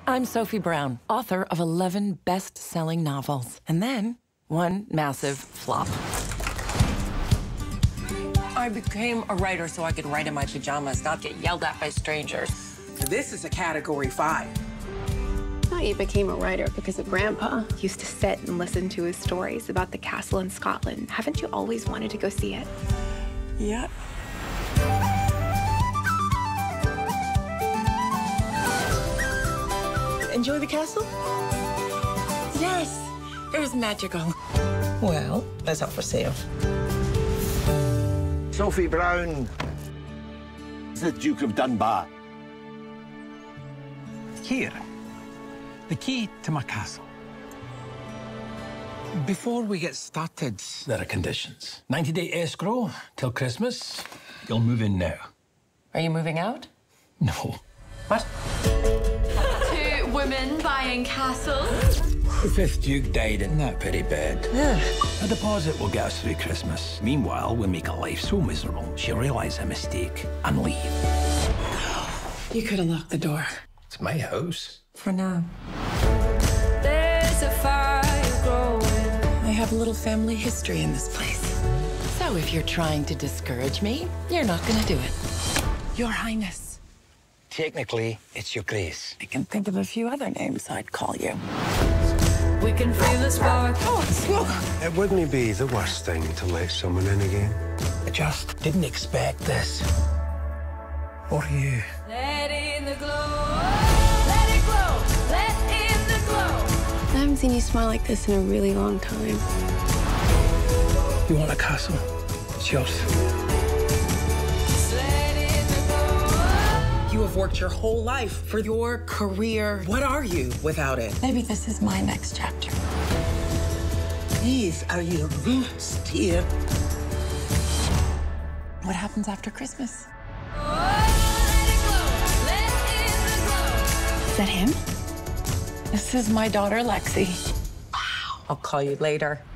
I'm Sophie Brown, author of 11 best-selling novels. And then, one massive flop. I became a writer so I could write in my pajamas, not get yelled at by strangers. This is a Category 5. I thought you became a writer because of Grandpa. Used to sit and listen to his stories about the castle in Scotland. Haven't you always wanted to go see it? Yeah. Enjoy the castle? Yes, it was magical. Well, that's up for sale. Sophie Brown, the Duke of Dunbar. Here, the key to my castle. Before we get started, there are conditions. 90-day escrow till Christmas. You'll move in now. Are you moving out? No. What? Two women buying castles. The 5th Duke died in that very bed. Yeah. A deposit will get us through Christmas. Meanwhile, we'll make her life so miserable, she'll realise her mistake and leave. You could have locked the door. It's my house. For now. There's a fire growing. I have a little family history in this place. So if you're trying to discourage me, you're not gonna do it. Your Highness. Technically, it's your grace. I can think of a few other names I'd call you. We can feel the spark. It wouldn't be the worst thing to let someone in again. I just didn't expect this. Or you. Let in the glow. Let it glow. Let in the glow. I haven't seen you smile like this in a really long time. You want a castle? It's yours. Just let in the glow. You have worked your whole life for your career. What are you without it? Maybe this is my next chapter. These are your roots, dear. What happens after Christmas? Is that him? This is my daughter, Lexi. Wow. I'll call you later.